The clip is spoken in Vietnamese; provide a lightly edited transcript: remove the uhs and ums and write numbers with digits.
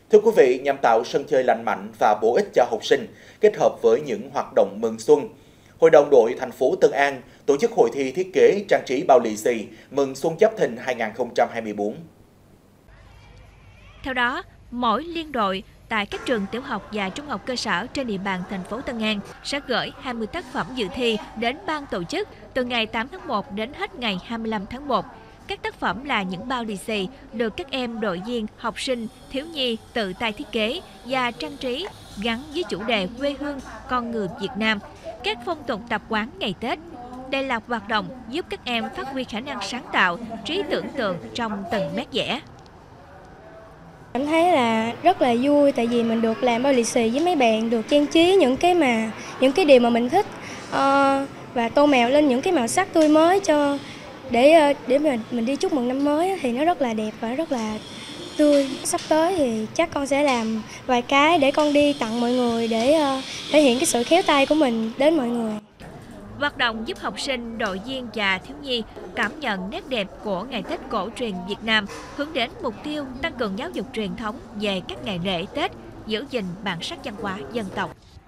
Thưa quý vị, nhằm tạo sân chơi lành mạnh và bổ ích cho học sinh, kết hợp với những hoạt động mừng xuân, Hội đồng đội thành phố Tân An tổ chức hội thi thiết kế trang trí bao lì xì mừng Xuân Giáp Thìn 2024. Theo đó, mỗi liên đội tại các trường tiểu học và trung học cơ sở trên địa bàn thành phố Tân An sẽ gửi 20 tác phẩm dự thi đến ban tổ chức từ ngày 8 tháng 1 đến hết ngày 25 tháng 1. Các tác phẩm là những bao lì xì được các em đội viên, học sinh, thiếu nhi tự tay thiết kế và trang trí gắn với chủ đề quê hương, con người Việt Nam, các phong tục tập quán ngày Tết. Đây là hoạt động giúp các em phát huy khả năng sáng tạo, trí tưởng tượng trong từng nét vẽ. Cảm thấy là rất là vui tại vì mình được làm bao lì xì với mấy bạn, được trang trí những cái điều mà mình thích và tô màu lên những cái màu sắc tươi mới để mình đi chúc mừng năm mới thì nó rất là đẹp và rất là tươi. Sắp tới thì chắc con sẽ làm vài cái để con đi tặng mọi người để thể hiện cái sự khéo tay của mình đến mọi người. Hoạt động giúp học sinh, đội viên và thiếu nhi cảm nhận nét đẹp của ngày Tết cổ truyền Việt Nam, hướng đến mục tiêu tăng cường giáo dục truyền thống về các ngày lễ Tết, giữ gìn bản sắc văn hóa dân tộc.